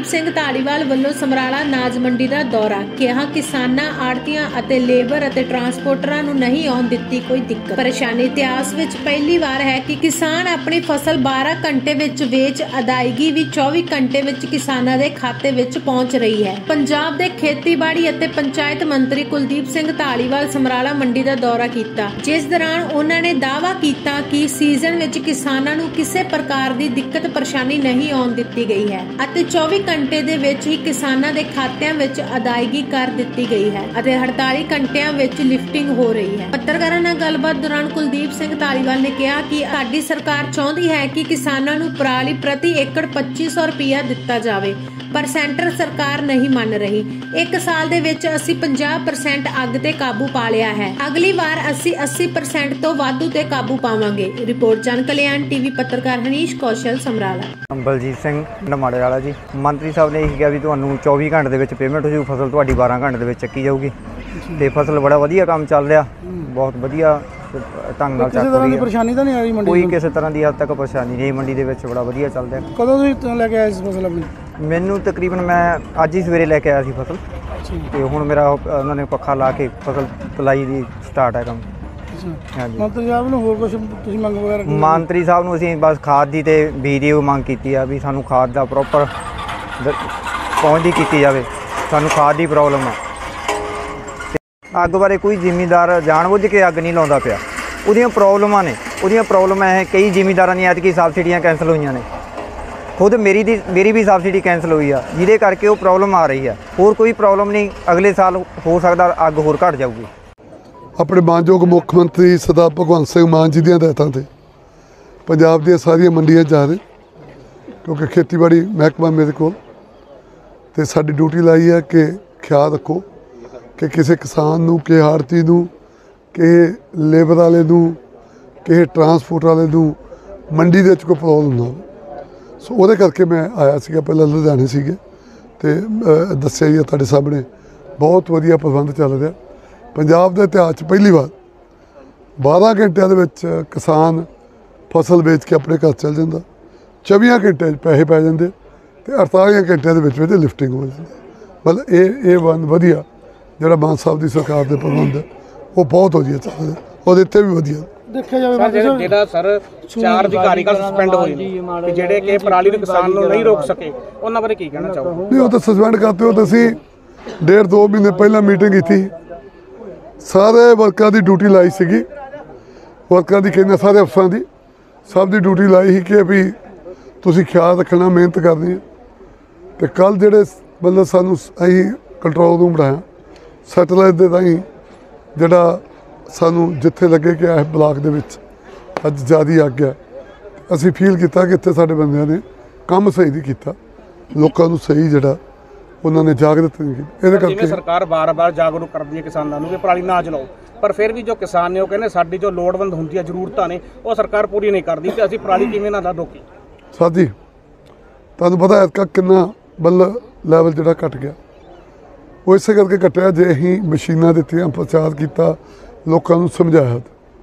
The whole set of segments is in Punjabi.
ਕੁਲਦੀਪ ਸਿੰਘ ਧਾਲੀਵਾਲ ਵੱਲੋਂ ਸਮਰਾਲਾ ਨਾਜ ਮੰਡੀ ਦਾ ਦੌਰਾ। ਕਿਹਾ ਕਿਸਾਨਾਂ, ਆੜ੍ਹਤੀਆਂ ਅਤੇ ਲੇਬਰ ਅਤੇ ਟਰਾਂਸਪੋਰਟਰਾਂ ਨੂੰ ਨਹੀਂ ਆਉਣ ਦਿੱਤੀ ਕੋਈ ਦਿੱਕਤ ਪਰੇਸ਼ਾਨੀ। ਇਤਿਹਾਸ ਵਿੱਚ ਪਹਿਲੀ ਵਾਰ ਹੈ ਕਿ ਕਿਸਾਨ ਆਪਣੀ ਫਸਲ 12 ਘੰਟੇ ਵਿੱਚ ਵੇਚ ਅਦਾਇਗੀ ਵੀ 24 ਘੰਟੇ ਵਿੱਚ ਕਿਸਾਨਾਂ ਦੇ ਖਾਤੇ ਵਿੱਚ ਪਹੁੰਚ ਰਹੀ ਹੈ। ਪੰਜਾਬ ਦੇ ਖੇਤੀਬਾੜੀ ਅਤੇ ਪੰਚਾਇਤ ਮੰਤਰੀ ਕੁਲਦੀਪ ਸਿੰਘ ਧਾਲੀਵਾਲ ਸਮਰਾਲਾ ਮੰਡੀ ਦਾ ਦੌਰਾ ਕੀਤਾ, ਜਿਸ ਦੌਰਾਨ ਉਹਨਾਂ ਨੇ ਦਾਅਵਾ ਕੀਤਾ ਕਿ ਸੀਜ਼ਨ ਵਿੱਚ ਕਿਸਾਨਾਂ ਨੂੰ ਕਿਸੇ ਪ੍ਰਕਾਰ ਦੀ ਦਿੱਕਤ ਪਰੇਸ਼ਾਨੀ ਨਹੀਂ ਆਉਣ ਦਿੱਤੀ ਗਈ ਹੈ ਅਤੇ 24 ਘੰਟੇ ਦੇ ਵਿੱਚ ਹੀ ਕਿਸਾਨਾਂ ਦੇ ਖਾਤਿਆਂ ਵਿੱਚ ਅਦਾਇਗੀ ਕਰ ਦਿੱਤੀ ਗਈ ਹੈ ਅਤੇ 48 ਘੰਟਿਆਂ ਵਿੱਚ ਲਿਫਟਿੰਗ ਹੋ ਰਹੀ ਹੈ। ਪੱਤਰਕਾਰਾਂ ਨਾਲ ਗੱਲਬਾਤ ਦੌਰਾਨ ਕੁਲਦੀਪ ਸਿੰਘ ਧਾਲੀਵਾਲ ਨੇ ਕਿਹਾ ਕਿ ਸਾਡੀ ਸਰਕਾਰ ਚਾਹੁੰਦੀ ਹੈ ਕਿ ਕਿਸਾਨਾਂ ਨੂੰ ਪਰਾਲੀ ਪ੍ਰਤੀ ਏਕੜ 2500 ਰੁਪਇਆ ਦਿੱਤਾ ਜਾਵੇ, ਪਰ ਸੈਂਟਰ ਸਰਕਾਰ ਨਹੀਂ ਮੰਨ ਰਹੀ। 1 ਸਾਲ ਦੇ ਵਿੱਚ ਅਸੀਂ 50% ਅੱਗ ਤੇ ਕਾਬੂ ਪਾ ਲਿਆ ਹੈ, ਅਗਲੀ ਵਾਰ ਅਸੀਂ 80% ਤੋਂ ਵਾਧੂ ਤੇ ਕਾਬੂ ਪਾਵਾਂਗੇ। ਰਿਪੋਰਟ ਜਨ ਕਲਿਆਣ ਟੀਵੀ, ਪੱਤਰਕਾਰ ਹਨੀਸ਼ ਕੌਸ਼ਲ, ਸਮਰਾਲਾ। ਬਲਜੀਤ ਸਿੰਘ ਨਮਾੜੇ ਵਾਲਾ ਜੀ। ਮੰਤਰੀ ਸਾਹਿਬ ਨੇ ਇਹ ਕਿਹਾ ਵੀ ਤੁਹਾਨੂੰ 24 ਘੰਟੇ ਦੇ ਵਿੱਚ ਪੇਮੈਂਟ ਹੋ ਜੂ, ਫਸਲ ਤੁਹਾਡੀ 12 ਘੰਟੇ ਦੇ ਵਿੱਚ ਚੱਕੀ ਜਾਊਗੀ ਤੇ ਫਸਲ ਬੜਾ ਵਧੀਆ ਕੰਮ ਚੱਲ ਰਿਹਾ, ਬਹੁਤ ਵਧੀਆ ਢੰਗ ਨਾਲ ਚੱਲ ਰਹੀ ਹੈ। ਪਰੇਸ਼ਾਨੀ ਤਾਂ ਨਹੀਂ ਆ ਰਹੀ ਮੰਡੀ? ਕੋਈ ਕਿਸੇ ਤਰ੍ਹਾਂ ਦੀ ਹੱਦ ਤੱਕ ਪਰੇਸ਼ਾਨੀ ਨਹੀਂ, ਮੰਡੀ ਦੇ ਵਿੱਚ ਬੜਾ ਵਧੀਆ ਚੱਲ ਰਿਹਾ। ਕਦੋਂ ਤੁਸੀਂ ਲੈ ਕੇ ਆਏ ਇਸ ਫਸਲ ਆਪਣੀ? ਮੈਨੂੰ ਤਕਰੀਬਨ ਮੈਂ ਅੱਜ ਹੀ ਸਵੇਰੇ ਲੈ ਕੇ ਆਇਆ ਸੀ ਫਸਲ ਤੇ ਹੁਣ ਮੇਰਾ ਉਹਨਾਂ ਨੇ ਪੱਖਾ ਲਾ ਕੇ ਫਸਲ ਤੁਲਾਈ ਦੀ ਸਟਾਰਟ ਹੈ ਕੰਮ। ਹਾਂਜੀ। ਮੰਤਰੀ ਸਾਹਿਬ ਨੂੰ ਹੋਰ ਕੁਝ ਤੁਸੀਂ ਮੰਗ ਵਗੈਰਾ? ਮੰਤਰੀ ਸਾਹਿਬ ਨੂੰ ਅਸੀਂ ਬਸ ਖਾਦ ਦੀ ਤੇ ਬੀਜ ਦੀ ਮੰਗ ਕੀਤੀ ਆ ਵੀ ਸਾਨੂੰ ਖਾਦ ਦਾ ਪ੍ਰੋਪਰ ਪਹੁੰਚਦੀ ਕੀਤੀ ਜਾਵੇ, ਸਾਨੂੰ ਖਾਦ ਦੀ ਪ੍ਰੋਬਲਮ ਆ। ਅੱਗ ਬਾਰੇ ਕੋਈ ਜ਼ਿਮੀਂਦਾਰ ਜਾਣਬੁੱਝ ਕੇ ਅੱਗ ਨਹੀਂ ਲਾਉਂਦਾ ਪਿਆ, ਉਹਦੀਆਂ ਪ੍ਰੋਬਲਮਾਂ ਨੇ, ਉਹਦੀਆਂ ਪ੍ਰੋਬਲਮਾਂ ਇਹ ਕਈ ਜ਼ਿਮੀਂਦਾਰਾਂ ਦੀਆਂ ਐਤਕੀ ਸਬਸਿਡੀਆਂ ਕੈਂਸਲ ਹੋਈਆਂ ਨੇ, ਖੁਦ ਮੇਰੀ ਵੀ ਸਬਸਿਡੀ ਕੈਂਸਲ ਹੋਈ ਆ, ਜਿਹਦੇ ਕਰਕੇ ਉਹ ਪ੍ਰੋਬਲਮ ਆ ਰਹੀ ਆ। ਹੋਰ ਕੋਈ ਪ੍ਰੋਬਲਮ ਨਹੀਂ, ਅਗਲੇ ਸਾਲ ਹੋ ਸਕਦਾ ਅੱਗ ਹੋਰ ਘਟ ਜਾਊਗੀ। ਆਪਣੇ ਮਾਨਯੋਗ ਮੁੱਖ ਮੰਤਰੀ ਸਰਦਾਰ ਭਗਵੰਤ ਸਿੰਘ ਮਾਨ ਜੀ ਦੀਆਂ ਹਦਾਇਤਾਂ ਤੇ ਪੰਜਾਬ ਦੀਆਂ ਸਾਰੀਆਂ ਮੰਡੀਆਂ ਜਾ ਰਹੇ, ਕਿਉਂਕਿ ਖੇਤੀਬਾੜੀ ਮਹਿਕਮਾ ਮੇਰੇ ਕੋਲ ਤੇ ਸਾਡੀ ਡਿਊਟੀ ਲਾਈ ਹੈ ਕਿ ਖਿਆਲ ਰੱਖੋ ਕਿ ਕਿਸੇ ਕਿਸਾਨ ਨੂੰ, ਕਿਸੇ ਆੜ੍ਹਤੀ ਨੂੰ, ਕਿਸੇ ਲੇਬਰ ਵਾਲੇ ਨੂੰ, ਕਿਸੇ ਟਰਾਂਸਪੋਰਟ ਵਾਲੇ ਨੂੰ ਮੰਡੀ ਦੇ ਵਿੱਚ ਕੋਈ ਪ੍ਰੋਬਲਮ ਨਾ ਹੋਵੇ। ਸੋ ਉਹਦੇ ਕਰਕੇ ਮੈਂ ਆਇਆ ਸੀਗਾ, ਪਹਿਲਾਂ ਲੁਧਿਆਣੇ ਸੀਗੇ ਤੇ ਦੱਸਿਆ ਹੀ ਤੁਹਾਡੇ ਸਾਹਮਣੇ ਬਹੁਤ ਵਧੀਆ ਪ੍ਰਬੰਧ ਚੱਲ ਰਿਹਾ। ਪੰਜਾਬ ਦੇ ਇਤਿਹਾਸ 'ਚ ਪਹਿਲੀ ਵਾਰ 12 ਘੰਟਿਆਂ ਦੇ ਵਿੱਚ ਕਿਸਾਨ ਫਸਲ ਵੇਚ ਕੇ ਆਪਣੇ ਘਰ ਚੱਲ ਜਾਂਦਾ, 24 ਘੰਟੇ 'ਚ ਪੈਸੇ ਪੈ ਜਾਂਦੇ ਤੇ 48 ਘੰਟਿਆਂ ਦੇ ਵਿੱਚ ਲਿਫਟਿੰਗ ਹੋ ਜਾਂਦੀ। ਮਤਲਬ ਇਹ ਵਧੀਆ ਜਿਹੜਾ ਮਾਨ ਸਾਹਿਬ ਦੀ ਸਰਕਾਰ ਦੇ ਪ੍ਰਬੰਧ ਹੈ ਉਹ ਬਹੁਤ ਵਧੀਆ ਚੱਲ ਰਿਹਾ, ਉਹਦੇ ਇੱਥੇ ਵੀ ਵਧੀਆ ਦੇਖਿਆ ਜਾਵੇ। ਜਿਹੜਾ ਸਰ 4 ਅਧਿਕਾਰੀ ਕੱਲ ਸਸਪੈਂਡ ਹੋਏ ਨੇ ਜਿਹੜੇ ਕਿ ਪਰਾਲੀ ਨੂੰ ਕਿਸਾਨ ਨੂੰ ਨਹੀਂ ਰੋਕ ਸਕੇ, ਉਹਨਾਂ ਬਾਰੇ ਕੀ ਕਹਿਣਾ ਚਾਹੋਗੇ? ਨਹੀਂ, ਉਹ ਤਾਂ ਸਸਪੈਂਡ ਕਰਤੇ ਹੋ। ਤੁਸੀਂ 1.5-2 ਮਹੀਨੇ ਪਹਿਲਾਂ ਮੀਟਿੰਗ ਕੀਤੀ, ਸਾਰੇ ਵਰਕਰਾਂ ਦੀ ਡਿਊਟੀ ਲਾਈ ਸੀਗੀ, ਵਰਕਰਾਂ ਦੀ ਕਹਿੰਦੇ ਸਾਰੇ ਅਫਸਰਾਂ ਦੀ ਸਭ ਦੀ ਡਿਊਟੀ ਲਾਈ ਸੀ ਕਿ ਵੀ ਤੁਸੀਂ ਖਿਆਲ ਰੱਖਣਾ, ਮਿਹਨਤ ਕਰਨੀ ਹੈ। ਤੇ ਕੱਲ ਜਿਹੜੇ ਮਤਲਬ ਸਾਨੂੰ ਅਸੀਂ ਕੰਟਰੋਲ ਰੂਮ ਬਣਾਇਆ ਸੈਟੇਲਾਈਟ ਦੇ ਰਾਹੀਂ, ਜਿਹੜਾ ਸਾਨੂੰ ਜਿੱਥੇ ਲੱਗੇ ਕਿ ਇਹ ਬਲਾਕ ਦੇ ਵਿੱਚ ਅੱਜ ਜ਼ਿਆਦਾ ਅੱਗ ਹੈ, ਅਸੀਂ ਫੀਲ ਕੀਤਾ ਕਿ ਇੱਥੇ ਸਾਡੇ ਬੰਦਿਆਂ ਨੇ ਕੰਮ ਸਹੀ ਨਹੀਂ ਕੀਤਾ, ਲੋਕਾਂ ਨੂੰ ਸਹੀ ਜਿਹੜਾ ਉਹਨਾਂ ਨੇ ਜਾਗਰੂਕ ਨਹੀਂ ਕੀਤਾ। ਇਹਦੇ ਕਰਕੇ ਸਰਕਾਰ ਬਾਰ-ਬਾਰ ਜਾਗਰੂਕ ਕਰਦੀ ਹੈ ਕਿਸਾਨਾਂ ਨੂੰ ਕਿ ਪਰਾਲੀ ਨਾ ਚਲਾਓ, ਪਰ ਫਿਰ ਵੀ ਜੋ ਕਿਸਾਨ ਨੇ ਉਹ ਕਹਿੰਦੇ ਸਾਡੀ ਜੋ ਲੋੜਵੰਦ ਹੁੰਦੀਆਂ ਜ਼ਰੂਰਤਾਂ ਨੇ ਉਹ ਸਰਕਾਰ ਪੂਰੀ ਨਹੀਂ ਕਰਦੀ ਤੇ ਅਸੀਂ ਪਰਾਲੀ ਕਿਵੇਂ ਨਾ ਰੋਕੀ? ਸਾਡੀ ਤੁਹਾਨੂੰ ਪਤਾ ਹੈ ਕਿੰਨਾ ਬੱਲ ਲੈਵਲ ਜਿਹੜਾ ਘਟ ਗਿਆ, ਉਹ ਇਸੇ ਕਰਕੇ ਘਟਿਆ ਜੇ ਅਸੀਂ ਮਸ਼ੀਨਾਂ ਦਿੱਤੀਆਂ, ਪ੍ਰਚਾਰ ਕੀਤਾ, ਲੋਕਾਂ ਨੂੰ ਸਮਝਾਇਆ।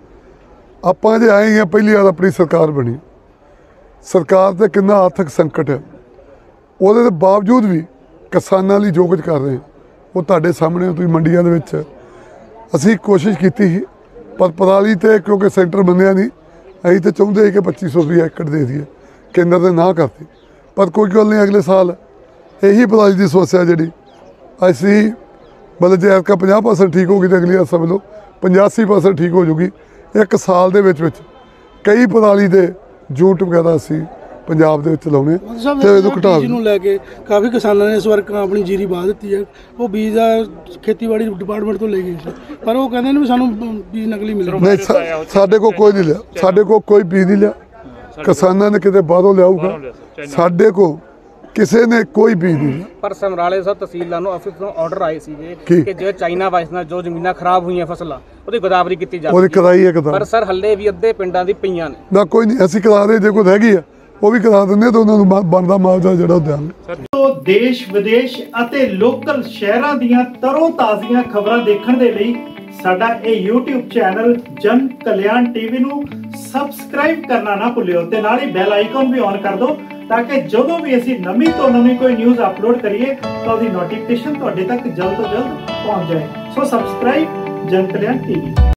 ਆਪਾਂ ਜੇ ਆਏ ਹਾਂ ਪਹਿਲੀ ਵਾਰ ਆਪਣੀ ਸਰਕਾਰ ਬਣੀ, ਸਰਕਾਰ 'ਤੇ ਕਿੰਨਾ ਆਰਥਿਕ ਸੰਕਟ ਹੈ, ਉਹਦੇ ਦੇ ਬਾਵਜੂਦ ਵੀ ਕਿਸਾਨਾਂ ਲਈ ਜੋ ਕੁਝ ਕਰ ਰਹੇ ਉਹ ਤੁਹਾਡੇ ਸਾਹਮਣੇ। ਤੁਸੀਂ ਮੰਡੀਆਂ ਦੇ ਵਿੱਚ ਅਸੀਂ ਕੋਸ਼ਿਸ਼ ਕੀਤੀ ਸੀ, ਪਰ ਪਰਾਲੀ 'ਤੇ ਕਿਉਂਕਿ ਸੈਂਟਰ ਬੰਦਿਆ ਨਹੀਂ, ਅਸੀਂ ਤਾਂ ਚਾਹੁੰਦੇ ਸੀ ਕਿ 2500 ਰੁਪਏ ਏਕੜ ਦੇ ਦਈਏ, ਕੇਂਦਰ ਨੇ ਨਾ ਕਰਤੀ। ਪਰ ਕੋਈ ਗੱਲ ਨਹੀਂ, ਅਗਲੇ ਸਾਲ ਇਹੀ ਪਰਾਲੀ ਦੀ ਸਮੱਸਿਆ ਜਿਹੜੀ ਅਸੀਂ ਮਤਲਬ ਜੇ ਐਤਕਾਂ 50% ਠੀਕ ਹੋ ਗਈ ਤਾਂ ਅਗਲੀ ਵਾਰ ਸਮਝ ਲਓ 85% ਠੀਕ ਹੋ ਜੂਗੀ। 1 ਸਾਲ ਦੇ ਵਿੱਚ ਕਈ ਪਰਾਲੀ ਦੇ ਜੂਟ ਵਗੈਰਾ ਅਸੀਂ ਪੰਜਾਬ ਦੇ ਵਿੱਚ ਲਾਉਣੇ ਤੇ ਇਹਨੂੰ ਘਟਾ ਨੂੰ ਲੈ ਕੇ ਕਾਫੀ ਕਿਸਾਨਾਂ ਨੇ ਇਸ ਵਾਰ ਆਪਣੀ ਜੀਰੀ ਵਾਹ ਦਿੱਤੀ ਹੈ। ਉਹ ਬੀਜ ਦਾ ਖੇਤੀਬਾੜੀ ਡਿਪਾਰਟਮੈਂਟ ਤੋਂ ਲੈ ਗਏ ਸੀ, ਪਰ ਉਹ ਕਹਿੰਦੇ ਨੇ ਵੀ ਸਾਨੂੰ ਬੀਜ ਨਕਲੀ ਮਿਲਿਆ। ਨਹੀਂ, ਸਾਡੇ ਕੋਲ ਕੋਈ ਨਹੀਂ ਲਿਆ, ਸਾਡੇ ਕੋਲ ਕੋਈ ਬੀਜ ਨਹੀਂ ਲਿਆ, ਕਿਸਾਨਾਂ ਨੇ ਕਿਤੇ ਬਾਹਰੋਂ ਲਿਆਊਗਾ, ਸਾਡੇ ਕੋਲ ਕਿਸੇ ਨੇ ਕੋਈ ਬੀਜ ਨਹੀਂ। ਪਰ ਸਮਰਾਲੇ ਸਾਹਿਬ ਤਹਿਸੀਲਦਾਰ ਨੂੰ ਆਫਿਸ ਤੋਂ ਆਰਡਰ ਆਏ ਸੀਗੇ ਕਿ ਜੋ ਚਾਈਨਾ ਵਾਇਸ ਨਾਲ ਜੋ ਜ਼ਮੀਨਾਂ ਖਰਾਬ ਹੋਈਆਂ ਫਸਲਾਂ ਉਹਦੀ ਗਦਾਵਰੀ ਕੀਤੀ ਜਾਵੇ। ਉਹਦੀ ਕਰਾਈ ਹੈ ਗਦਾਵਰੀ, ਪਰ ਸਰ ਹੱਲੇ ਵੀ ਅੱਧੇ ਪਿੰਡਾਂ ਦੀ ਪਈਆਂ ਨੇ। ਨਾ ਕੋਈ ਨਹੀਂ, ਅਸੀਂ ਕਰਾ ਰਹੇ, ਜੇ ਕੋਈ ਰਹਿ ਗਈ ਆ ਉਹ ਵੀ ਕਰਾ ਦਿੰਦੇ ਤਾਂ ਉਹਨਾਂ ਨੂੰ ਬਣਦਾ ਮੁਆਵਜ਼ਾ ਜਿਹੜਾ ਉਹ ਦਿਆਂਗੇ। ਦੇਸ਼ ਵਿਦੇਸ਼ ਅਤੇ ਲੋਕਲ ਸ਼ਹਿਰਾਂ ਦੀਆਂ ਤਰੋ ਤਾਜ਼ੀਆਂ ਖਬਰਾਂ ਦੇਖਣ ਦੇ ਲਈ ਸਾਡਾ ਇਹ YouTube ਚੈਨਲ ਜਨ ਕਲਿਆਣ ਟੀਵੀ ਨੂੰ ਸਬਸਕ੍ਰਾਈਬ ਕਰਨਾ ਨਾ ਭੁੱਲਿਓ ਤੇ ਨਾਲ ਹੀ ਬੈਲ ਆਈਕਨ ਵੀ ਔਨ ਕਰ ਦਿਓ ਤਾਂ ਕਿ ਜਦੋਂ ਵੀ ਅਸੀਂ ਨਵੀਂ ਤੋਂ ਨਵੀਂ ਕੋਈ ਨਿਊਜ਼ ਅਪਲੋਡ ਕਰੀਏ ਤਾਂ ਉਹਦੀ ਨੋਟੀਫਿਕੇਸ਼ਨ ਤੁਹਾਡੇ ਤੱਕ ਜਲਦ ਤੋਂ ਜਲਦ ਪਹੁੰਚ ਜਾਏ। ਸੋ ਸਬਸਕ੍ਰਾਈਬ ਜਨ ਕਲਿਆਣ ਟੀਵੀ।